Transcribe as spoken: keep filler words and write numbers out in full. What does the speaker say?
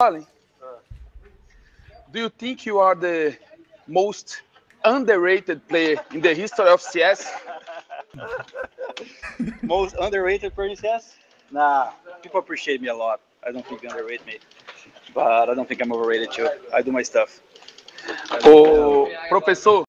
Allen, do you think you are the most underrated player in the history of C S? Most underrated player in C S? Nah, people appreciate me a lot. I don't think they underrate me. But I don't think I'm overrated too. I do my stuff. Ô, professor,